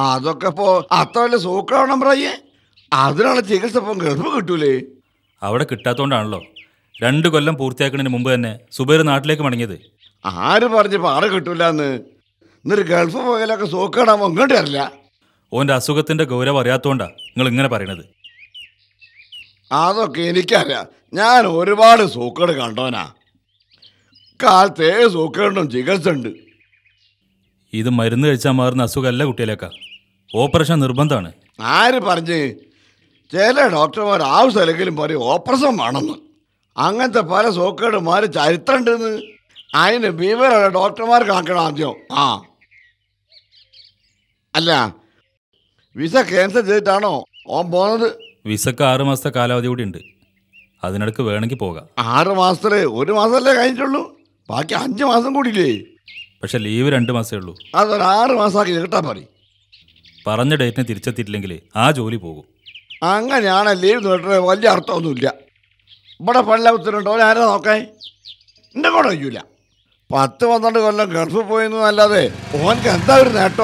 അതൊക്കെ ഇപ്പോ അത്ര വലിയ സൂക്കാവണം പറയേ. അതിനുള്ള ചികിത്സ ഇപ്പം ഗൾഫ് കിട്ടൂലേ? അവിടെ കിട്ടാത്തോണ്ടാണല്ലോ 2 കൊല്ലം പൂർത്തിയാക്കുന്നതിന് മുമ്പ് തന്നെ സുബൈർ നാട്ടിലേക്ക് മടങ്ങിയത്. ആര് പറഞ്ഞപ്പോ ആടെ കിട്ടൂലെന്ന്? എന്നിട്ട് ഗൾഫ് പോയാലൊക്കെ സൂക്കാടാമോ ഇങ്ങോട്ട് വരില്ല? ഓൻ്റെ അസുഖത്തിൻ്റെ ഗൗരവം അറിയാത്തോണ്ടാ നിങ്ങൾ ഇങ്ങനെ പറയണത്. അതൊക്കെ എനിക്കറിയാം. ഞാൻ ഒരുപാട് സൂക്കേട് കണ്ടോനാ. കാലത്തേ സൂക്കേടും ചികിത്സ ഉണ്ട്. ഇത് മരുന്ന് കഴിച്ചാൽ മാറുന്ന അസുഖമല്ല കുട്ടിയിലേക്കാ. ഓപ്പറേഷൻ നിർബന്ധമാണ്. ആര് പറഞ്ഞ്? ചില ഡോക്ടർമാർ ആവശ്യമില്ലെങ്കിലും പറയും ഓപ്പറേഷൻ വേണമെന്ന്. അങ്ങനത്തെ പല സൂക്കേടുമാർ ചരിത്രം ഉണ്ടെന്ന്. അതിന് വിവരമുള്ള ഡോക്ടർമാർ കാണിക്കണം ആദ്യം. അല്ല, വിസ ക്യാൻസൽ ചെയ്തിട്ടാണോ ഓൻ പോകുന്നത്? വിസക്ക് 6 മാസത്തെ കാലാവധി കൂടി ഉണ്ട്. അതിനിടക്ക് വേണമെങ്കിൽ പോകാം. 6 മാസത്തില് 1 മാസമല്ലേ കഴിഞ്ഞിട്ടുള്ളൂ? ബാക്കി 5 മാസം കൂടിയില്ലേ? പക്ഷെ ലീവ് 2 മാസമേ ഉള്ളൂ. അതൊരു 6 മാസമാക്കി കിട്ടാൻ പറയും. പറഞ്ഞ ഡേറ്റിന് തിരിച്ചെത്തിയിട്ടില്ലെങ്കിൽ ആ ജോലി പോകും. അങ്ങനെയാണ് ലീവ് നീട്ടുന്നത്. വലിയ അർത്ഥമൊന്നുമില്ല. ഇവിടെ പള്ളത്തുണ്ടോ ആരാ നോക്കാൻ? എൻ്റെ കൂടെ കഴിയൂല. 10-12 കൊല്ലം ഗൾഫ് പോയെന്നല്ലാതെ ഓനക്ക് എന്താ ഒരു നേട്ടോ?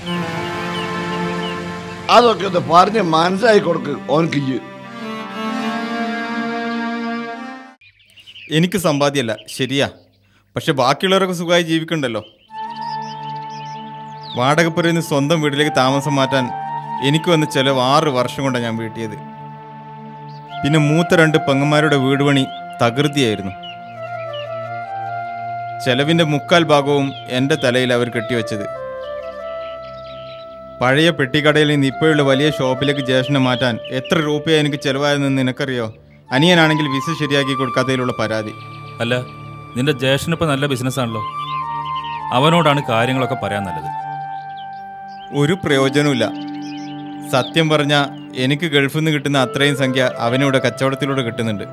അതൊക്കെ ഒന്ന് പറഞ്ഞ് മനസ്സിലാക്കി കൊടുക്ക് ഓനക്ക്. എനിക്ക് സമ്പാദ്യമല്ല ശരിയാ, പക്ഷെ ബാക്കിയുള്ളവരൊക്കെ സുഖമായി ജീവിക്കണ്ടല്ലോ. വാടകപ്പുരയിൽ നിന്ന് സ്വന്തം വീട്ടിലേക്ക് താമസം മാറ്റാൻ എനിക്ക് വന്ന ചിലവ് 6 വർഷം കൊണ്ടാണ് ഞാൻ വീട്ടിയത്. പിന്നെ മൂത്ത 2 പെങ്ങന്മാരുടെ വീട് പണി തകൃതിയായിരുന്നു. ചെലവിൻ്റെ 3/4 ഭാഗവും എൻ്റെ തലയിൽ അവർ കെട്ടിവെച്ചത്. പഴയ പെട്ടിക്കടയിൽ നിന്ന് ഇപ്പോഴുള്ള വലിയ ഷോപ്പിലേക്ക് ജ്യേഷ്ഠനെ മാറ്റാൻ എത്ര രൂപയാണ് എനിക്ക് ചിലവായതെന്ന് നിനക്കറിയോ? അനിയനാണെങ്കിൽ വിസ ശരിയാക്കി കൊടുക്കാത്തതിലുള്ള പരാതി. അല്ല, നിന്റെ ജ്യേഷ്ഠനിപ്പോൾ നല്ല ബിസിനസ്സാണല്ലോ. അവനോടാണ് കാര്യങ്ങളൊക്കെ പറയാൻ നല്ലത്. ഒരു പ്രയോജനമില്ല. സത്യം പറഞ്ഞാൽ എനിക്ക് ഗൾഫിൽ നിന്ന് കിട്ടുന്ന അത്രയും സംഖ്യ അവനിവിടെ കച്ചവടത്തിലൂടെ കിട്ടുന്നുണ്ട്.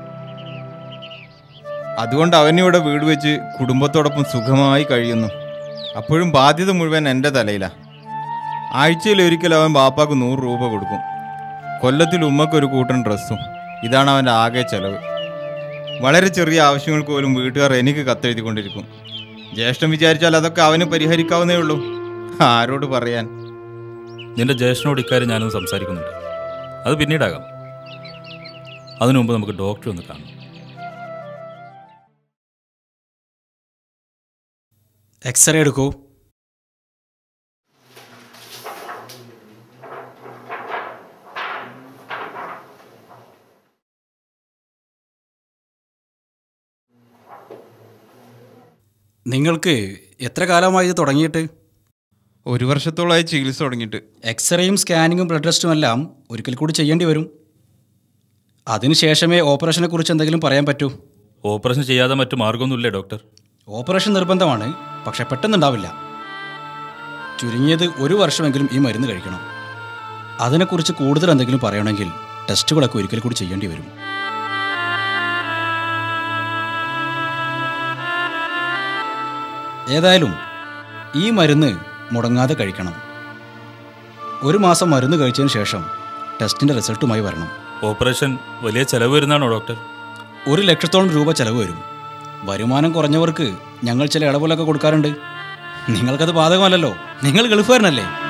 അതുകൊണ്ട് അവനിവിടെ വീട് വെച്ച് കുടുംബത്തോടൊപ്പം സുഖമായി കഴിയുന്നു. അപ്പോഴും ബാധ്യത മുഴുവൻ എൻ്റെ തലയിലാണ്. ആഴ്ചയിൽ ഒരിക്കൽ അവൻ ബാപ്പാക്ക് 100 രൂപ കൊടുക്കും. കൊല്ലത്തിൽ ഉമ്മക്കൊരു കൂട്ടൻ ഡ്രസ്സും. ഇതാണ് അവൻ്റെ ആകെ ചെലവ്. വളരെ ചെറിയ ആവശ്യങ്ങൾക്ക് പോലും വീട്ടുകാർ എനിക്ക് കത്തെഴുതിക്കൊണ്ടിരിക്കും. ജ്യേഷ്ഠൻ വിചാരിച്ചാൽ അതൊക്കെ അവന് പരിഹരിക്കാവുന്നേ ഉള്ളൂ. ആരോട് പറയാൻ? നിന്റെ ജ്യേഷ്ഠനോട് ഇക്കാര്യം ഞാനൊന്ന് സംസാരിക്കുന്നുണ്ട്. അത് പിന്നീടാകാം. അതിനു മുമ്പ് നമുക്ക് ഡോക്ടറെ ഒന്ന് കാണാം. എക്സ്റേ എടുക്കൂ. നിങ്ങൾക്ക് എത്ര കാലമായി ഇത് തുടങ്ങിയിട്ട്? 1 വർഷത്തോളമായി ചികിത്സ തുടങ്ങിയിട്ട്. എക്സ്റേയും സ്കാനിങ്ങും ബ്ലഡ് ടെസ്റ്റും എല്ലാം ഒരിക്കൽ കൂടി ചെയ്യേണ്ടി വരും. അതിനുശേഷമേ ഓപ്പറേഷനെ കുറിച്ച് എന്തെങ്കിലും പറയാൻ പറ്റൂ. ഓപ്പറേഷൻ ചെയ്യാതെ മറ്റു മാർഗമൊന്നുമില്ലേ ഡോക്ടർ? ഓപ്പറേഷൻ നിർബന്ധമാണ്, പക്ഷെ പെട്ടെന്നുണ്ടാവില്ല. ചുരുങ്ങിയത് 1 വർഷമെങ്കിലും ഈ മരുന്ന് കഴിക്കണം. അതിനെക്കുറിച്ച് കൂടുതൽ എന്തെങ്കിലും പറയണമെങ്കിൽ ടെസ്റ്റുകളൊക്കെ ഒരിക്കൽ കൂടി ചെയ്യേണ്ടി വരും. ഏതായാലും ഈ മരുന്ന് മുടങ്ങാതെ കഴിക്കണം. 1 മാസം മരുന്ന് കഴിച്ചതിന് ശേഷം ടെസ്റ്റിൻ്റെ റിസൾട്ടുമായി വരണം. ഓപ്പറേഷൻ വലിയ ചിലവ് വരുന്നതാണോ ഡോക്ടർ? 1 ലക്ഷത്തോളം രൂപ ചിലവ് വരും. വരുമാനം കുറഞ്ഞവർക്ക് ഞങ്ങൾ ചില ഇളവുകളൊക്കെ കൊടുക്കാറുണ്ട്. നിങ്ങൾക്കത് ബാധകമല്ലല്ലോ, നിങ്ങൾ ഗൾഫുകാരനല്ലേ?